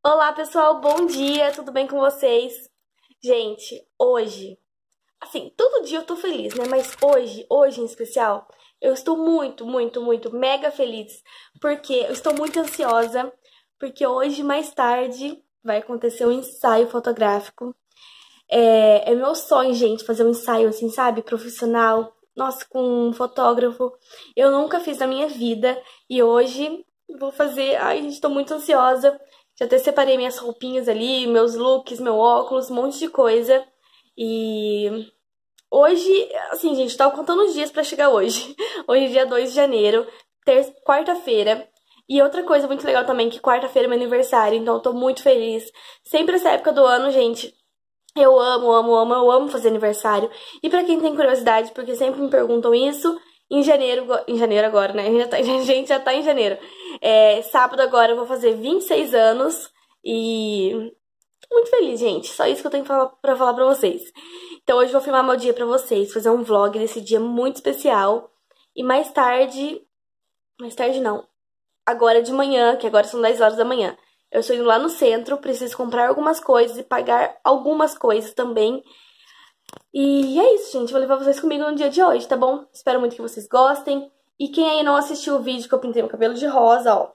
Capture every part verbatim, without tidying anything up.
Olá, pessoal, bom dia, tudo bem com vocês? Gente, hoje, assim, todo dia eu tô feliz, né? Mas hoje, hoje em especial, eu estou muito, muito, muito, mega feliz, porque eu estou muito ansiosa, porque hoje, mais tarde, vai acontecer um ensaio fotográfico. É, é meu sonho, gente, fazer um ensaio, assim, sabe, profissional, nossa, com um fotógrafo. Eu nunca fiz na minha vida, e hoje vou fazer. Ai, gente, tô muito ansiosa. Já até separei minhas roupinhas ali, meus looks, meu óculos, um monte de coisa. E hoje, assim, gente, tava contando os dias pra chegar hoje. Hoje é dia dois de janeiro, ter... quarta-feira. E outra coisa muito legal também, que quarta-feira é meu aniversário, então eu tô muito feliz. Sempre essa época do ano, gente, eu amo, amo, amo, eu amo fazer aniversário. E pra quem tem curiosidade, porque sempre me perguntam isso, em janeiro, em janeiro agora, né? A gente já tá, a gente já tá em janeiro. É, sábado agora eu vou fazer vinte e seis anos e tô muito feliz, gente. Só isso que eu tenho pra falar pra, falar pra vocês. Então hoje eu vou filmar meu dia pra vocês, fazer um vlog desse dia muito especial. E mais tarde, mais tarde não, agora de manhã, que agora são dez horas da manhã. Eu estou indo lá no centro, preciso comprar algumas coisas e pagar algumas coisas também. E é isso, gente. Vou levar vocês comigo no dia de hoje, tá bom? Espero muito que vocês gostem. E quem aí não assistiu o vídeo que eu pintei meu cabelo de rosa, ó.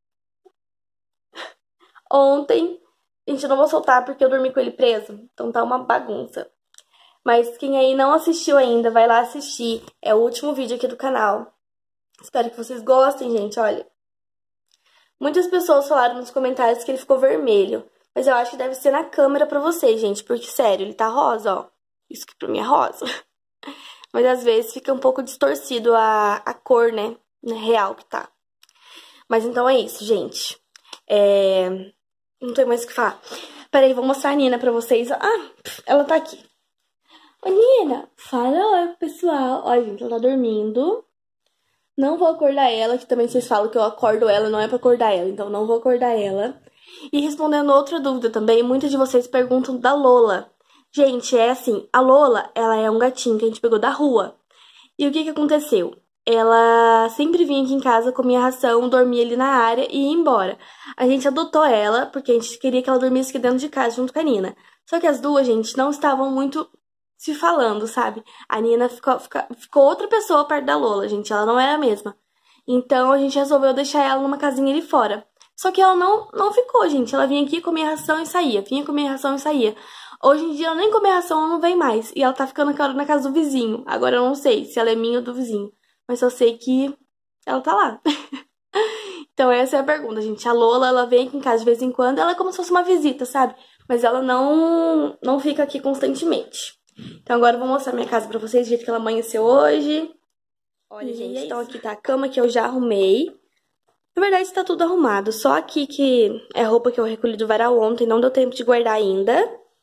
Ontem, gente, eu não vou soltar porque eu dormi com ele preso. Então tá uma bagunça. Mas quem aí não assistiu ainda, vai lá assistir. É o último vídeo aqui do canal. Espero que vocês gostem, gente, olha. Muitas pessoas falaram nos comentários que ele ficou vermelho. Mas eu acho que deve ser na câmera pra vocês, gente. Porque, sério, ele tá rosa, ó. Isso que pra mim é rosa. Mas às vezes fica um pouco distorcido a, a cor, né? Real que tá. Mas então é isso, gente. É... Não tem mais o que falar. Peraí, vou mostrar a Nina pra vocês. Ah, ela tá aqui. Ô, Nina, fala oi, pessoal. Olha, gente, ela tá dormindo. Não vou acordar ela, que também vocês falam que eu acordo ela, não é pra acordar ela. Então não vou acordar ela. E respondendo outra dúvida também, muitas de vocês perguntam da Lola. Gente, é assim, a Lola, ela é um gatinho que a gente pegou da rua. E o que que aconteceu? Ela sempre vinha aqui em casa, comia ração, dormia ali na área e ia embora. A gente adotou ela, porque a gente queria que ela dormisse aqui dentro de casa, junto com a Nina. Só que as duas, gente, não estavam muito se falando, sabe? A Nina ficou, ficou, ficou outra pessoa perto da Lola, gente, ela não era a mesma. Então a gente resolveu deixar ela numa casinha ali fora. Só que ela não, não ficou, gente. Ela vinha aqui, comia ração e saía. Vinha comer ração e saía. Hoje em dia ela nem come ração, ela não vem mais. E ela tá ficando na casa do vizinho. Agora eu não sei se ela é minha ou do vizinho. Mas só sei que ela tá lá. Então essa é a pergunta, gente. A Lola, ela vem aqui em casa de vez em quando. Ela é como se fosse uma visita, sabe? Mas ela não, não fica aqui constantemente. Então agora eu vou mostrar minha casa pra vocês, do jeito que ela amanheceu hoje. Olha, e gente, é então aqui tá a cama que eu já arrumei. Na verdade, tá tudo arrumado. Só aqui que é roupa que eu recolhi do varal ontem. Não deu tempo de guardar ainda.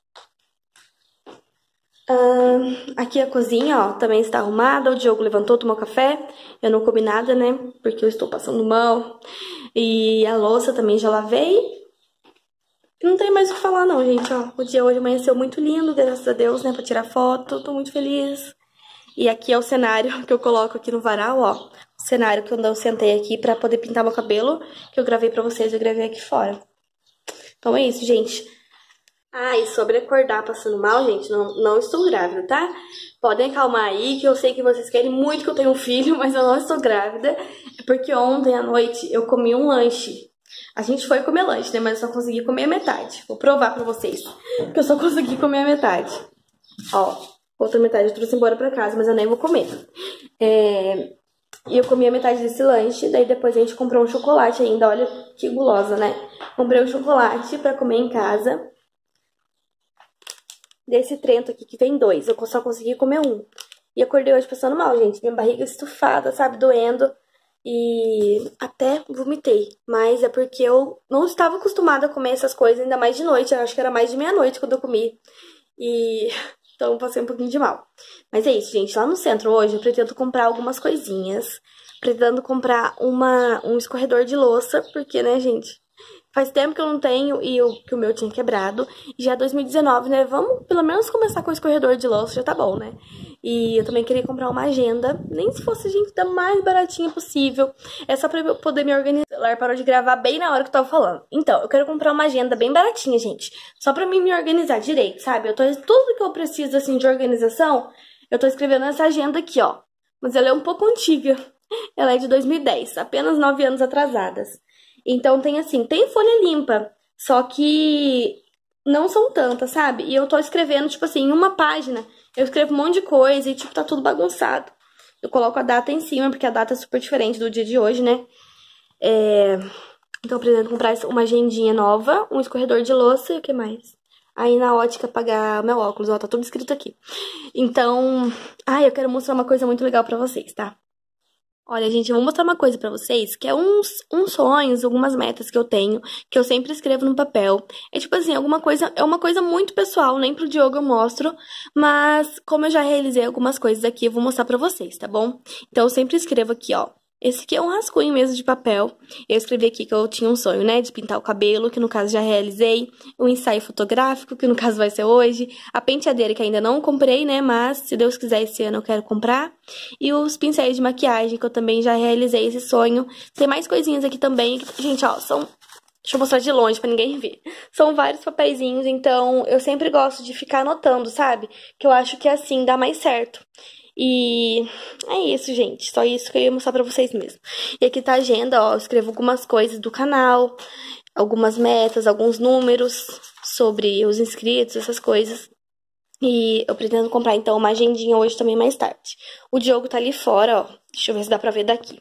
Uh, aqui a cozinha, ó, também está arrumada. O Diogo levantou, tomou café. Eu não comi nada, né? Porque eu estou passando mal. E a louça também já lavei. Não tem mais o que falar, não, gente, ó. O dia hoje amanheceu muito lindo, graças a Deus, né? Pra tirar foto. Tô muito feliz. E aqui é o cenário que eu coloco aqui no varal, ó. O cenário que eu sentei aqui pra poder pintar meu cabelo, que eu gravei pra vocês, eu gravei aqui fora. Então é isso, gente. Ah, e sobre acordar passando mal, gente, não, não estou grávida, tá? Podem acalmar aí, que eu sei que vocês querem muito que eu tenha um filho, mas eu não estou grávida. É porque ontem à noite eu comi um lanche. A gente foi comer lanche, né? Mas eu só consegui comer a metade. Vou provar pra vocês que eu só consegui comer a metade. Ó, outra metade eu trouxe embora pra casa, mas eu nem vou comer. É... E eu comi a metade desse lanche, daí depois a gente comprou um chocolate ainda. Olha que gulosa, né? Comprei um chocolate pra comer em casa. Desse Trento aqui, que vem dois. Eu só consegui comer um. E acordei hoje passando mal, gente. Minha barriga estufada, sabe? Doendo. E até vomitei. Mas é porque eu não estava acostumada a comer essas coisas, ainda mais de noite. Eu acho que era mais de meia-noite quando eu comi. E então passei um pouquinho de mal. Mas é isso, gente. Lá no centro hoje eu pretendo comprar algumas coisinhas. Pretendo comprar uma, um escorredor de louça. Porque, né, gente? Faz tempo que eu não tenho e eu, que o meu tinha quebrado. Já é dois mil e dezenove, né? Vamos pelo menos começar com o escorredor de louça, já tá bom, né? E eu também queria comprar uma agenda. Nem se fosse, gente, da mais baratinha possível. É só pra eu poder me organizar. O celular parou de gravar bem na hora que eu tava falando. Então, eu quero comprar uma agenda bem baratinha, gente. Só pra mim me organizar direito, sabe? Eu tô, tudo que eu preciso, assim, de organização, eu tô escrevendo nessa agenda aqui, ó. Mas ela é um pouco antiga. Ela é de dois mil e dez, apenas nove anos atrasadas. Então tem assim, tem folha limpa, só que não são tantas, sabe? E eu tô escrevendo, tipo assim, em uma página, eu escrevo um monte de coisa e, tipo, tá tudo bagunçado. Eu coloco a data em cima, porque a data é super diferente do dia de hoje, né? É... Então eu pretendo comprar uma agendinha nova, um escorredor de louça e o que mais? Aí na ótica pagar meu óculos, ó, tá tudo escrito aqui. Então, ai, eu quero mostrar uma coisa muito legal pra vocês, tá? Olha, gente, eu vou mostrar uma coisa pra vocês, que é uns, uns sonhos, algumas metas que eu tenho, que eu sempre escrevo no papel. É tipo assim, alguma coisa, é uma coisa muito pessoal, nem pro Diogo eu mostro, mas como eu já realizei algumas coisas aqui, eu vou mostrar pra vocês, tá bom? Então eu sempre escrevo aqui, ó. Esse aqui é um rascunho mesmo de papel. Eu escrevi aqui que eu tinha um sonho, né, de pintar o cabelo, que no caso já realizei. Um ensaio fotográfico, que no caso vai ser hoje. A penteadeira, que ainda não comprei, né, mas se Deus quiser esse ano eu quero comprar. E os pincéis de maquiagem, que eu também já realizei esse sonho. Tem mais coisinhas aqui também. Gente, ó, são... Deixa eu mostrar de longe pra ninguém ver. São vários papeizinhos, então eu sempre gosto de ficar anotando, sabe? Que eu acho que assim dá mais certo. E é isso, gente. Só isso que eu ia mostrar pra vocês mesmo. E aqui tá a agenda, ó. Eu escrevo algumas coisas do canal, algumas metas, alguns números sobre os inscritos, essas coisas. E eu pretendo comprar, então, uma agendinha hoje também mais tarde. O Diogo tá ali fora, ó. Deixa eu ver se dá pra ver daqui.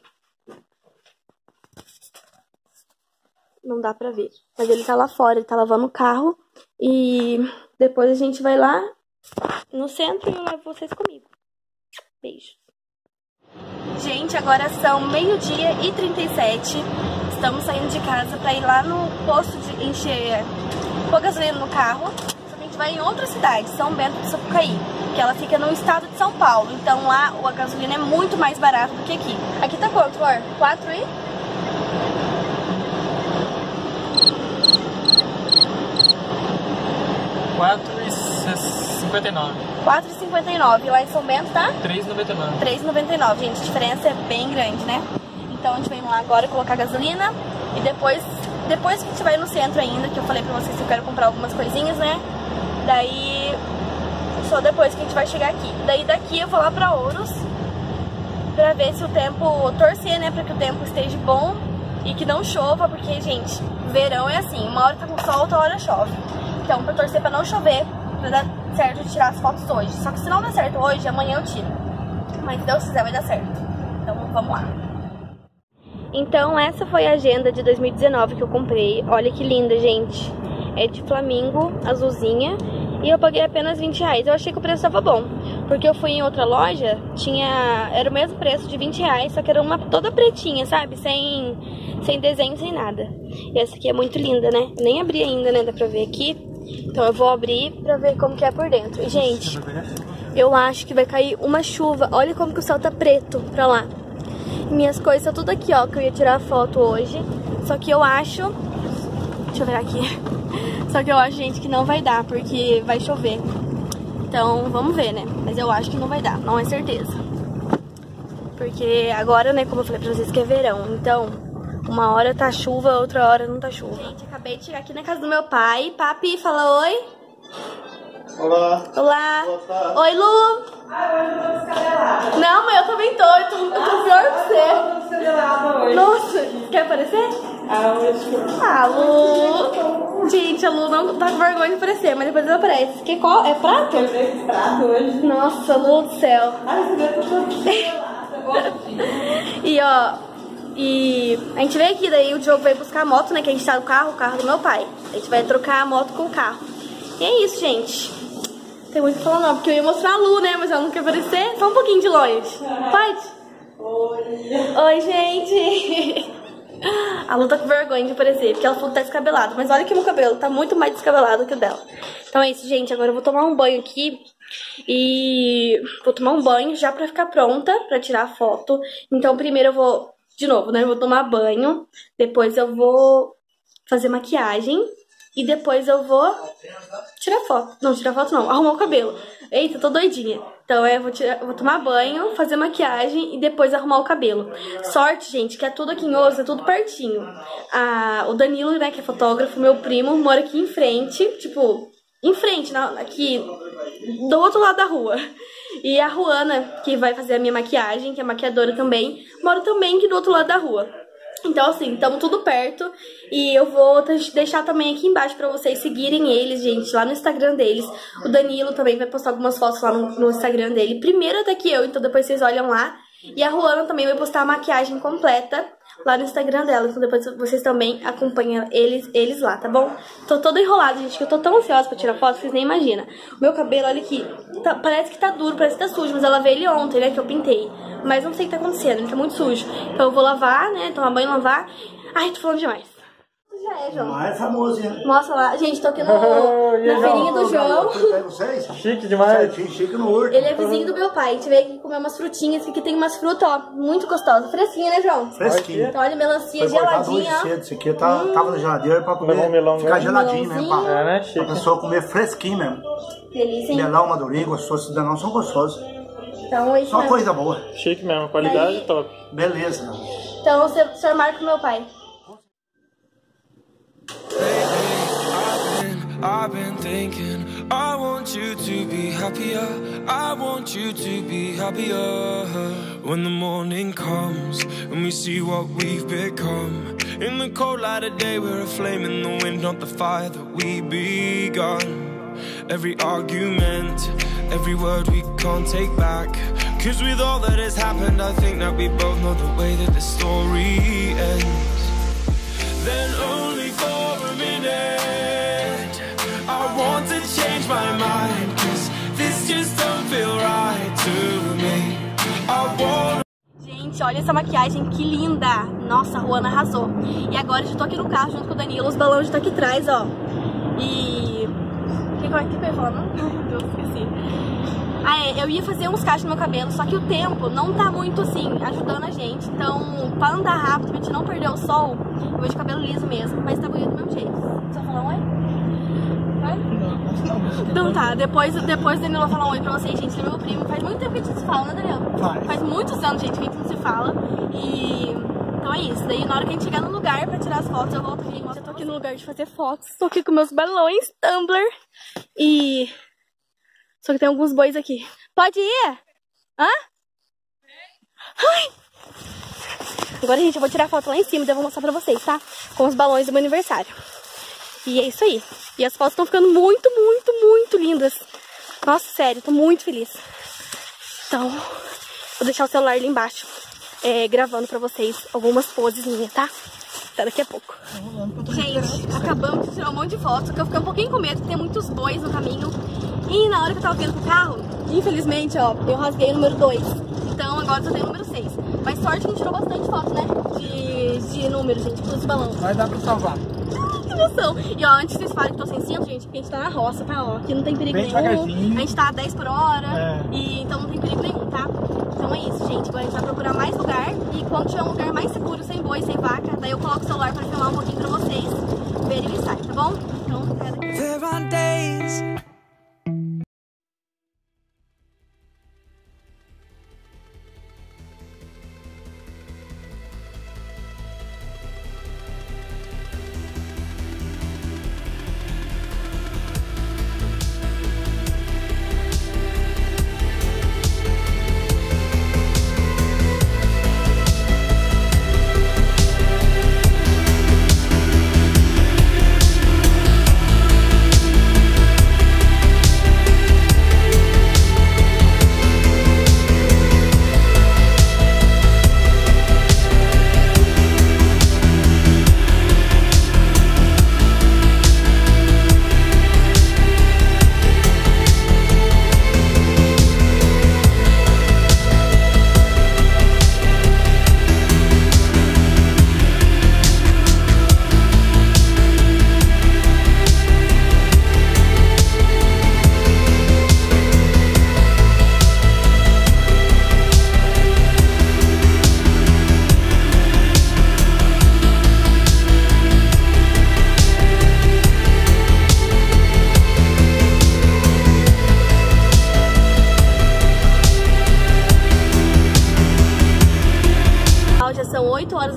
Não dá pra ver. Mas ele tá lá fora, ele tá lavando o carro. E depois a gente vai lá no centro e eu levo vocês comigo. Beijo. Gente, agora são meio-dia e trinta e sete. Estamos saindo de casa pra ir lá no posto de encher pôr gasolina no carro. Só que a gente vai em outra cidade, São Bento do Sapucaí, que ela fica no estado de São Paulo. Então lá a gasolina é muito mais barata do que aqui. Aqui tá quanto, Flor? quatro e... quatro e cinquenta e nove. quatro e cinquenta e nove. Lá em São Bento tá? três e noventa e nove. três e noventa e nove. Gente, a diferença é bem grande, né? Então a gente vem lá agora colocar gasolina. E depois, depois que a gente vai no centro ainda, que eu falei pra vocês que eu quero comprar algumas coisinhas, né? Daí, só depois que a gente vai chegar aqui. Daí daqui eu vou lá pra Ouros, pra ver se o tempo, torcer, né? Pra que o tempo esteja bom e que não chova, porque, gente, verão é assim, uma hora tá com sol, outra hora chove. Então, pra torcer pra não chover, pra dar certo de tirar as fotos hoje. Só que se não der certo hoje, amanhã eu tiro. Mas se Deus quiser, vai dar certo. Então, vamos lá. Então, essa foi a agenda de dois mil e dezenove que eu comprei. Olha que linda, gente. É de flamingo, azulzinha. E eu paguei apenas vinte reais. Eu achei que o preço estava bom. Porque eu fui em outra loja, tinha... era o mesmo preço de vinte reais, só que era uma toda pretinha, sabe? Sem, sem desenho, sem nada. E essa aqui é muito linda, né? Eu nem abri ainda, né? Dá pra ver aqui. Então eu vou abrir pra ver como que é por dentro. E, gente, eu acho que vai cair uma chuva. Olha como que o céu tá preto pra lá. Minhas coisas estão tudo aqui, ó, que eu ia tirar foto hoje. Só que eu acho... Deixa eu ver aqui. Só que eu acho, gente, que não vai dar, porque vai chover. Então, vamos ver, né? Mas eu acho que não vai dar, não é certeza. Porque agora, né, como eu falei pra vocês, que é verão. Então, uma hora tá chuva, outra hora não tá chuva. Gente, acabei de chegar aqui na casa do meu pai. Papi, fala oi. Olá. Olá. Olá. Oi, Lu. Ah, hoje eu tô descabelada. Não, mas eu tô bem doida, eu tô, eu tô pior que você. Eu tô descabelada hoje. Nossa, quer aparecer? Ah, hoje. Ah, Lu. Gente, a Lu não tá com vergonha de aparecer, mas depois ela aparece. Que qual? É prata? Eu dei prato hoje. Nossa, Lu do céu. Ai, você vê que eu tô descabelada. Eu gosto disso. E ó, e a gente veio aqui, daí o Diogo veio buscar a moto, né? Que a gente tá no carro, o carro do meu pai. A gente vai trocar a moto com o carro. E é isso, gente. Tem muito o que falar não, porque eu ia mostrar a Lu, né? Mas ela não quer aparecer. Só um pouquinho de longe. Pode? Oi. Oi, gente. A Lu tá com vergonha de aparecer, porque ela falou que tá descabelado. Mas olha que meu cabelo tá muito mais descabelado que o dela. Então é isso, gente. Agora eu vou tomar um banho aqui. E vou tomar um banho já pra ficar pronta pra tirar a foto. Então primeiro eu vou, de novo, né? Eu vou tomar banho. Depois eu vou fazer maquiagem e depois eu vou tirar foto. Não, tirar foto não, arrumar o cabelo. Eita, tô doidinha. Então eu vou, tirar, eu vou tomar banho, fazer maquiagem e depois arrumar o cabelo. Sorte, gente, que é tudo aqui em Oslo, é tudo pertinho. Ah, o Danilo, né, que é fotógrafo, meu primo, mora aqui em frente, tipo, em frente, na, aqui do outro lado da rua. E a Ruana, que vai fazer a minha maquiagem, que é maquiadora também, mora também aqui do outro lado da rua. Então, assim, estamos tudo perto. E eu vou deixar também aqui embaixo pra vocês seguirem eles, gente, lá no Instagram deles. O Danilo também vai postar algumas fotos lá no, no Instagram dele. Primeiro até que eu, então depois vocês olham lá. E a Ruana também vai postar a maquiagem completa lá no Instagram dela. Então depois vocês também acompanham eles, eles lá, tá bom? Tô toda enrolada, gente, que eu tô tão ansiosa pra tirar foto, vocês nem imaginam. O meu cabelo, olha aqui, tá, parece que tá duro, parece que tá sujo, mas eu lavei ele ontem, né, que eu pintei. Mas não sei o que tá acontecendo, ele tá muito sujo. Então eu vou lavar, né, tomar banho e lavar. Ai, tô falando demais. Já é, João. Mas é famoso, hein? Mostra lá. Gente, tô aqui no, na feirinha do João. Chique demais. Chique, chique no urso. Ele é vizinho do meu pai. A gente veio aqui comer umas frutinhas. Aqui tem umas frutas, ó, muito gostosas. Fresquinha, né, João? Fresquinho. Então, olha, melancia Foi cortado hoje geladinha, ó. cedo. Isso aqui tá, hum. tava na geladeira pra poder Melão, melão, ficar melão. geladinho, né? Pra, É, né? pra Chique. pessoa comer fresquinho mesmo. Delícia, hein? Melão, madurinho, gostoso. Esses danão são gostosos. Então, é isso Só mesmo. coisa boa. Chique mesmo, qualidade Aí- top. Beleza. Então, o senhor marca com meu pai. I've been thinking, I want you to be happier. I want you to be happier. When the morning comes and we see what we've become. In the cold light of day, we're a flame in the wind, not the fire that we begun. Every argument, every word we can't take back. Cause with all that has happened, I think that we both know the way that the story ends. Then only for a minute I want to change my mind, cause this just don't feel right to me. I want. Gente, olha essa maquiagem, que linda! Nossa, a Ruana arrasou. E agora eu já tô aqui no carro junto com o Danilo, os balões já estão aqui atrás, ó. E... O que, que, que eu ia falar, não? Meu Deus, esqueci. Ah, é, eu ia fazer uns cachos no meu cabelo, só que o tempo não tá muito, assim, ajudando a gente. Então, pra andar rápido, pra gente não perder o sol, eu vou de cabelo liso mesmo, mas tá bonito do mesmo jeito. Só falar um oi? Oi? Então tá, depois, depois o Danilo vai falar um oi pra vocês, gente. Ele é meu primo, faz muito tempo que a gente se fala, né, Danilo? Faz. Faz muitos anos, gente, que a gente não se fala. E... Então é isso, daí na hora que a gente chegar no lugar pra tirar as fotos, eu volto aqui e mostro. Eu tô aqui no lugar de fazer fotos, tô aqui com meus balões Tumblr. E... Só que tem alguns bois aqui. Pode ir? Hã? Ai! Agora, gente, eu vou tirar a foto lá em cima e eu vou mostrar pra vocês, tá? Com os balões do meu aniversário. E é isso aí. E as fotos estão ficando muito, muito, muito lindas. Nossa, sério, tô muito feliz. Então, vou deixar o celular ali embaixo, é, gravando pra vocês algumas poses minhas, tá? Até daqui a pouco. Gente, acabamos de tirar um monte de fotos, só que eu fiquei um pouquinho com medo, porque tem muitos bois no caminho. E na hora que eu tava vindo pro carro, infelizmente, ó, eu rasguei o número dois. Então agora só tem o número seis. Mas sorte que a gente tirou bastante foto, né? De, de número, gente, com os balões. Vai dar pra salvar. Ah, que emoção! E ó, antes que vocês falem que tô sem cinto, gente, porque a gente tá na roça, tá? Ó, aqui não tem perigo Bem nenhum. devagarzinho. A gente tá a dez por hora. É. E então não tem perigo nenhum, tá? Então é isso, gente. Agora a gente vai procurar mais lugar. E quando tiver um lugar mais seguro, sem boi, sem vaca, daí eu coloco o celular pra filmar um pouquinho pra vocês verem o ensaio, tá bom? Então, cada... There are days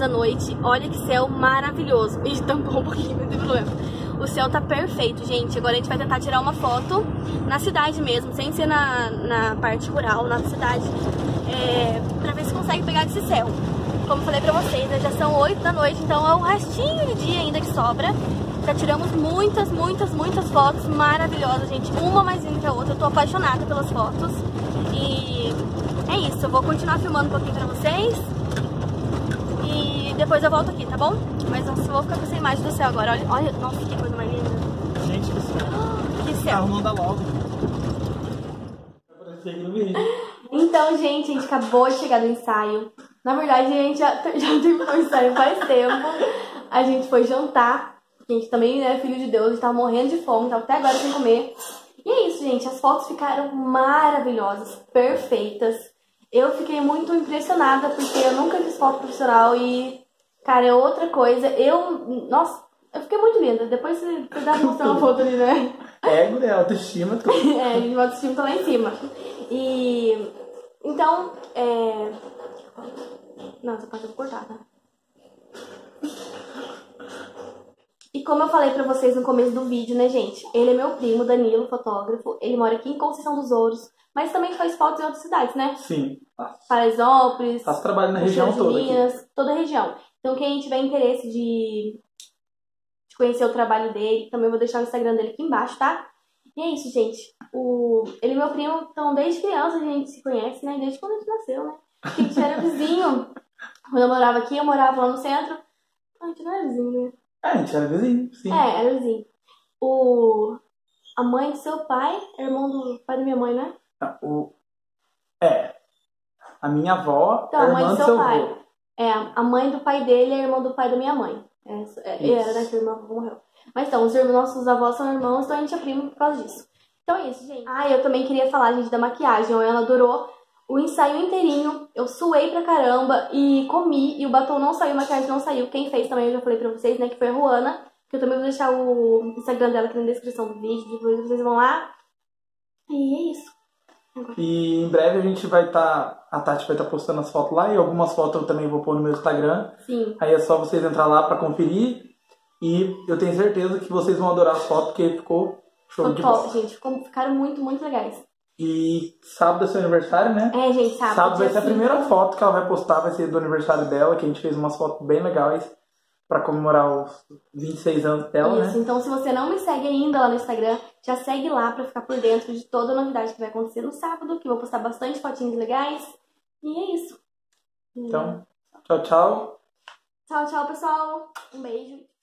da noite. Olha que céu maravilhoso. E tampou um pouquinho, não tem problema. O céu tá perfeito, gente. Agora a gente vai tentar tirar uma foto na cidade mesmo, sem ser na, na parte rural, na cidade, é, pra ver se consegue pegar esse céu. Como eu falei pra vocês, né, já são oito da noite, então é o restinho de dia ainda que sobra. Já tiramos muitas, muitas, muitas fotos maravilhosas, gente. Uma mais linda que a outra. Eu tô apaixonada pelas fotos. E é isso, eu vou continuar filmando um pouquinho pra vocês. E depois eu volto aqui, tá bom? Mas eu só vou ficar com essa imagem do céu agora. Olha, olha, nossa, que coisa mais linda. Gente, que céu. Que céu. Arrumando logo. Vai aparecer aqui no vídeo. Então, gente, a gente acabou de chegar do ensaio. Na verdade, a gente já, já terminou o ensaio faz tempo. A gente foi jantar. A gente também, né, filho de Deus, a gente tava morrendo de fome, tava até agora sem comer. E é isso, gente. As fotos ficaram maravilhosas, perfeitas. Eu fiquei muito impressionada, porque eu nunca fiz foto profissional e, cara, é outra coisa. Eu, nossa, eu fiquei muito linda. Depois você, você dá pra mostrar uma foto ali, né? Ego, né? Autoestima, tudo. É, o autoestima tá lá em cima. E, então, é... Não, essa parte eu vou cortar, tá? E como eu falei pra vocês no começo do vídeo, né, gente? Ele é meu primo, Danilo, fotógrafo. Ele mora aqui em Conceição dos Ouros, mas também faz fotos em outras cidades, né? Sim. Paraisópolis, Faço trabalho na região de toda Minas, aqui. toda a região. Então, quem tiver interesse de, de conhecer o trabalho dele, também vou deixar o Instagram dele aqui embaixo, tá? E é isso, gente. O... Ele e meu primo, então, desde criança a gente se conhece, né? Desde quando a gente nasceu, né? Porque a gente era vizinho. Quando eu morava aqui, eu morava lá no centro. A gente não era vizinho, né? É, a gente era vizinho, sim. É, era vizinho. O... A mãe do seu pai é irmão do pai da minha mãe, né? O... É. A minha avó Então, é a mãe irmã do do seu seu pai. avô. É, a mãe do pai dele é irmão do pai da minha mãe. É, é, era, né, que o irmão morreu. Mas então, os irmãos, nossos avós são irmãos, então a gente é primo por causa disso. Então é isso, gente. Ah, eu também queria falar, gente, da maquiagem. Ela adorou o ensaio inteirinho. Eu suei pra caramba e comi. E o batom não saiu, a maquiagem não saiu. Quem fez também, eu já falei pra vocês, né, que foi a Ruana. Que eu também vou deixar o Instagram dela aqui na descrição do vídeo. Depois vocês vão lá. E é isso. E em breve a gente vai estar... Tá, a Tati vai estar tá postando as fotos lá. E algumas fotos eu também vou pôr no meu Instagram. Sim. Aí é só vocês entrar lá pra conferir. E eu tenho certeza que vocês vão adorar as fotos, porque ficou show Ficou de top, bola. gente. Ficou, ficaram muito, muito legais. E sábado é seu aniversário, né? É, gente, sábado. Sábado vai ser a dia primeira cinco. foto que ela vai postar, vai ser do aniversário dela, que a gente fez umas fotos bem legais pra comemorar os vinte e seis anos dela, Isso, né? então se você não me segue ainda lá no Instagram, já segue lá pra ficar por dentro de toda a novidade que vai acontecer no sábado, que eu vou postar bastante fotinhos legais. E é isso. Então, tchau, tchau. Tchau, tchau, pessoal. Um beijo.